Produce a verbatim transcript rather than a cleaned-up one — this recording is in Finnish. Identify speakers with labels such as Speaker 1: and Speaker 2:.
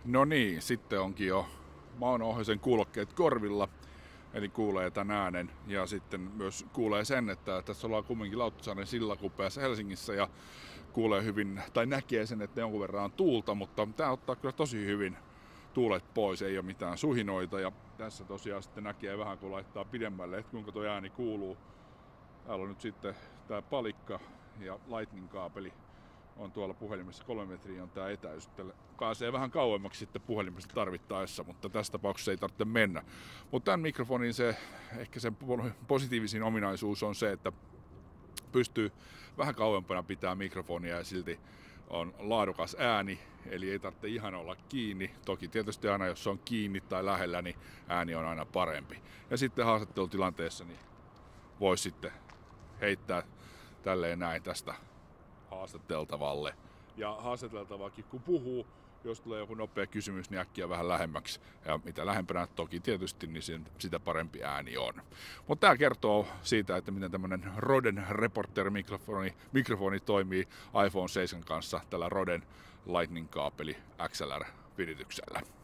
Speaker 1: No niin, sitten onkin jo Mauno-Ohosen kuulokkeet korvilla, eli kuulee tämän äänen ja sitten myös kuulee sen, että tässä ollaan kumminkin Lauttasaaren sillakupeessa Helsingissä ja kuulee hyvin, tai näkee sen, että jonkun verran on tuulta, mutta tämä ottaa kyllä tosi hyvin tuulet pois, ei ole mitään suhinoita ja tässä tosiaan sitten näkee vähän kun laittaa pidemmälle, että kuinka tuo ääni kuuluu. Täällä on nyt sitten tämä palikka ja lightning-kaapeli on tuolla puhelimessa, kolme metriä on tämä etäisyys. Pääsee vähän kauemmaksi sitten puhelimesta tarvittaessa, mutta tässä tapauksessa ei tarvitse mennä. Mutta tämän mikrofonin se, ehkä sen positiivisin ominaisuus on se, että pystyy vähän kauempana pitää mikrofonia ja silti on laadukas ääni, eli ei tarvitse ihan olla kiinni. Toki tietysti aina jos se on kiinni tai lähellä, niin ääni on aina parempi. Ja sitten haastattelutilanteessa niin voi sitten heittää tälleen näin tästä haastateltavalle. Ja haastateltavakin kun puhuu, jos tulee joku nopea kysymys, niin äkkiä vähän lähemmäksi. Ja mitä lähempänä toki tietysti, niin sitä parempi ääni on. Mutta tämä kertoo siitä, että miten tämmöinen Roden Reporter-mikrofoni mikrofoni toimii iPhone seitsemän kanssa tällä Roden Lightning-kaapeli X L R-virityksellä.